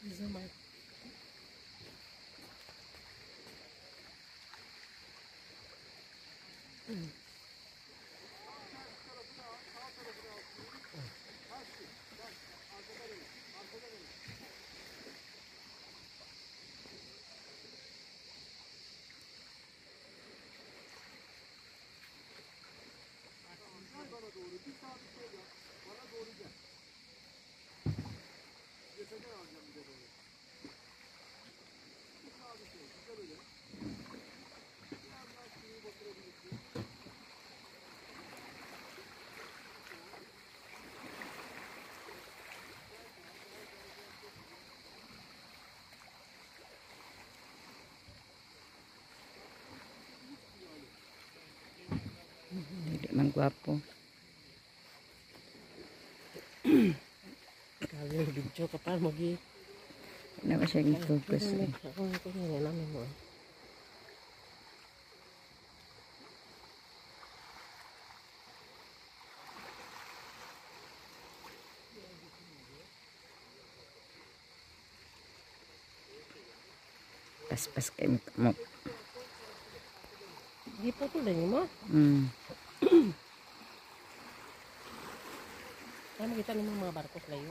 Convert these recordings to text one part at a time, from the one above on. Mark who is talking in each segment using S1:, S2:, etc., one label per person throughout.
S1: Zaman.
S2: Hindi man gwapo.
S1: Kali video kapan mo gi.
S2: Wala ba siya i-focus eh.
S1: Ako ko ni namin mo.
S2: Pas-pas kayo mo.
S1: Di pa to din mo. Kami kita ng mga barkos layo.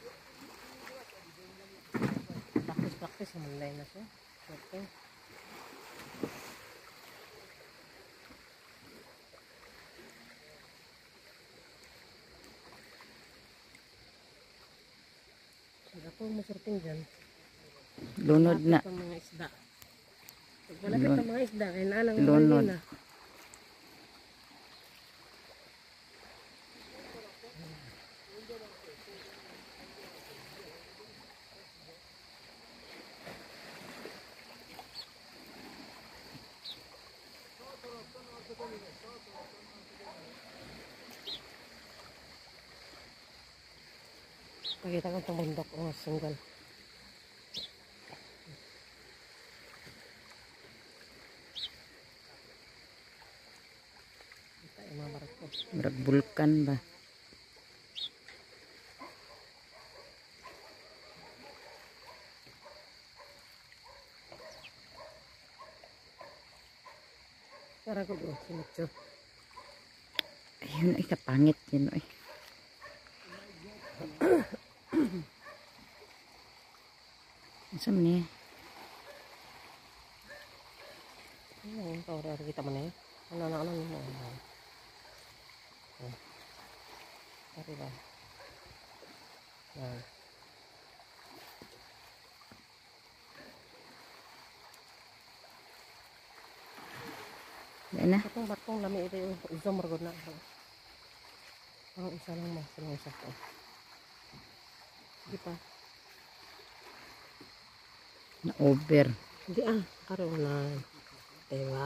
S1: Practice naman layo na siya. Okay. Sila po masurting dyan.
S2: Lunod na.
S1: Malapit ang mga isda. Pag malapit ang mga isda, kaya nalang
S2: Lunod.
S1: na. Pakita ko itong bundok o sunggal. Kita yung mga barkos.
S2: Marag bulkan ba?
S1: Tara ko doon, sinutso.
S2: Ayun ay kapangit yun ay. Saan niya?
S1: Ano yung kawara kita mo na yun? Ano mo? Tari ba? Yan.
S2: Yan na.
S1: Itong batong lami ito yung isang maragod na. Ang isa lang mas. Ang isa ko. Hindi pa.
S2: Na-over.
S1: Hindi araw na. Diba?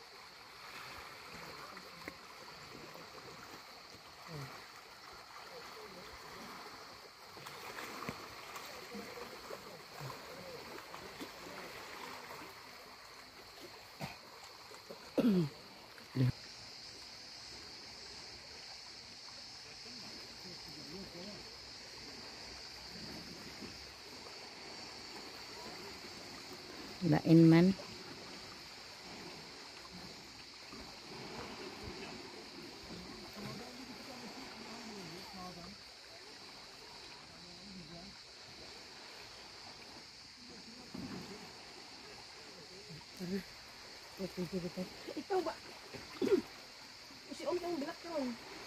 S2: Lain man.
S1: Ikaw ba? Si Om yung bilak yun.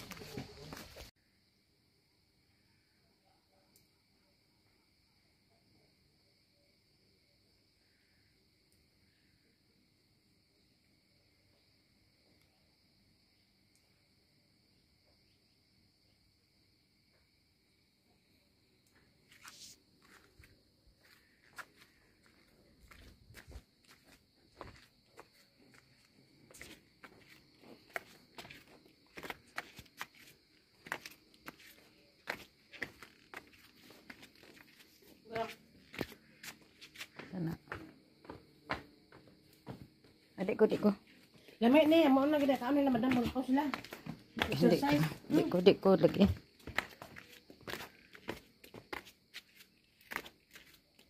S2: Sana. Adik ko.
S1: Lamay na yan. Maon na ganda. Kaano na madam. Malakaw sila. Exercise.
S2: Adik ko lagi.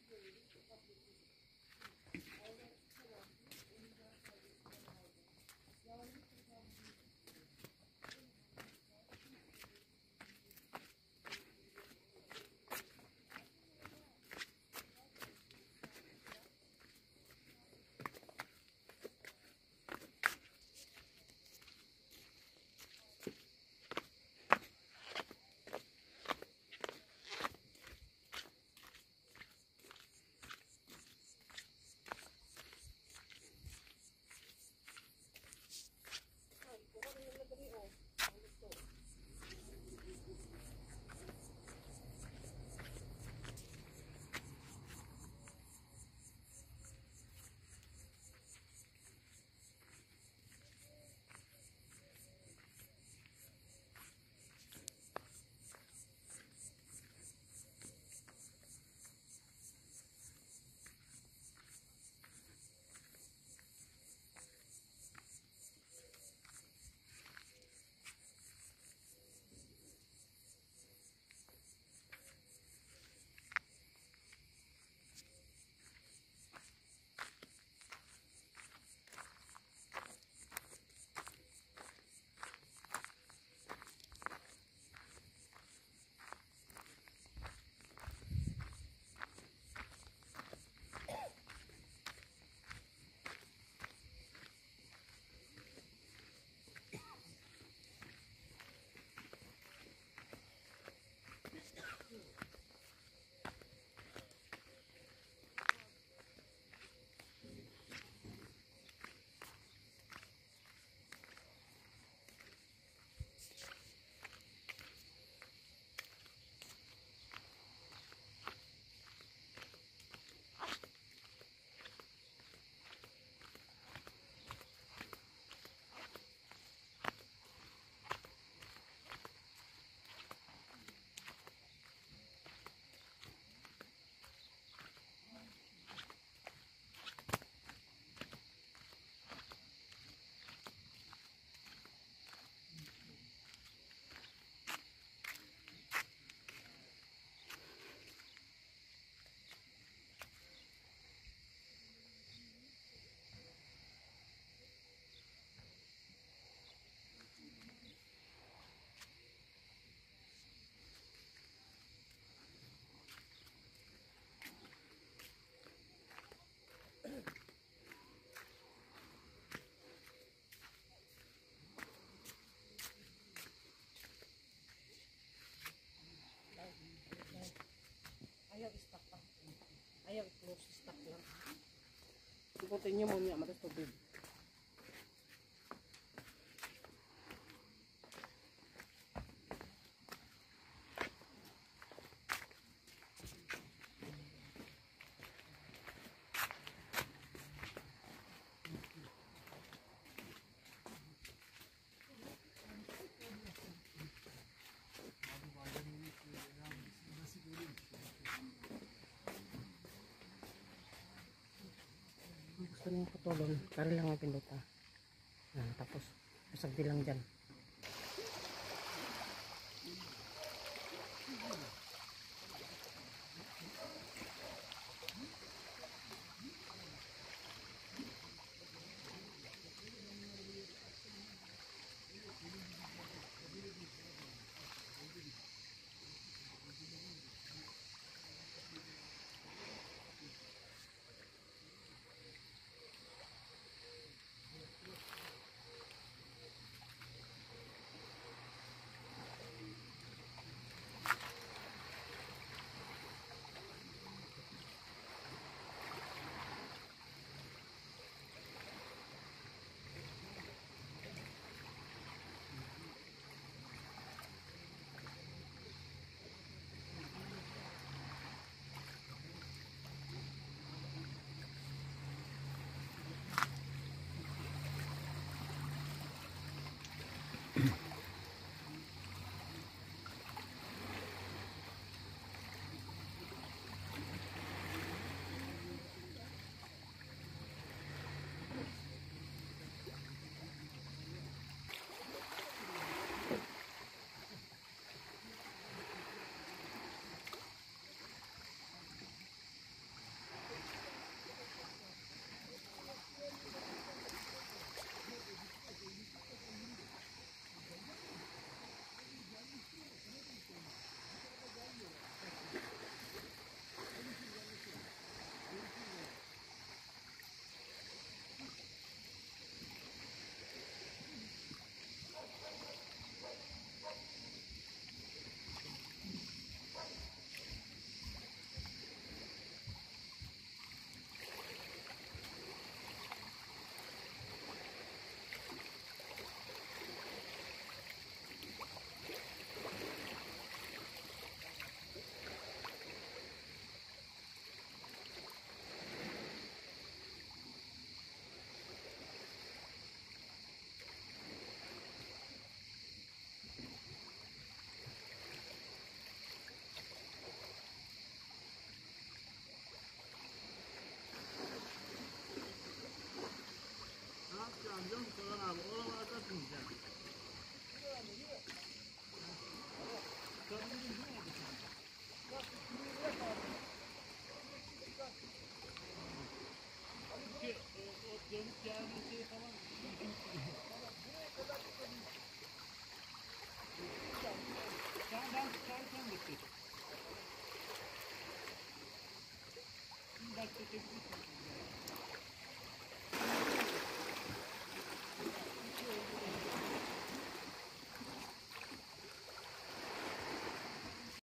S1: Ayaw i-stock pa. Ayaw i-close, stock lang. Ikutin nyo muna, matas tubig. Gusto niyo putulon, kari lang ang pinduta. Tapos, pasagdi lang dyan.